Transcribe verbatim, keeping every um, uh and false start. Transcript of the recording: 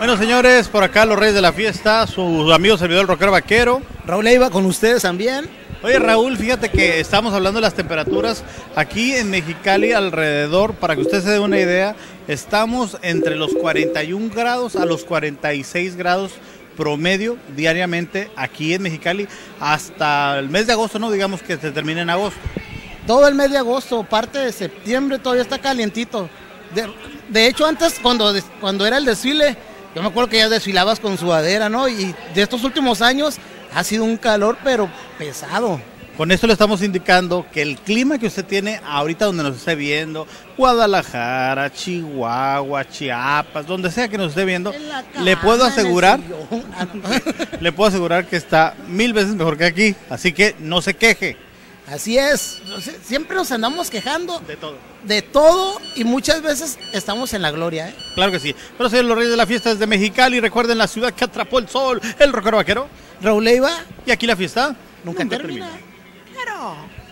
Bueno, señores, por acá los reyes de la fiesta, su amigo servidor el rockero vaquero. Raúl Leiva con ustedes también. Oye, Raúl, fíjate que estamos hablando de las temperaturas aquí en Mexicali alrededor, para que usted se dé una idea, estamos entre los cuarenta y un grados a los cuarenta y seis grados promedio diariamente aquí en Mexicali hasta el mes de agosto, no digamos que se termine en agosto. Todo el mes de agosto, parte de septiembre todavía está calientito. De, de hecho, antes cuando, cuando era el desfile, yo me acuerdo que ya desfilabas con sudadera, ¿no? Y de estos últimos años ha sido un calor, pero pesado. Con esto le estamos indicando que el clima que usted tiene ahorita donde nos esté viendo, Guadalajara, Chihuahua, Chiapas, donde sea que nos esté viendo, cama, le puedo asegurar, le puedo asegurar que está mil veces mejor que aquí, así que no se queje. Así es, siempre nos andamos quejando de todo, de todo y muchas veces estamos en la gloria, ¿eh? Claro que sí, pero señores, los reyes de la fiesta desde Mexicali, recuerden la ciudad que atrapó el sol, el rockero vaquero, Raúl Leiva, y aquí la fiesta nunca, nunca termina. termina. Claro.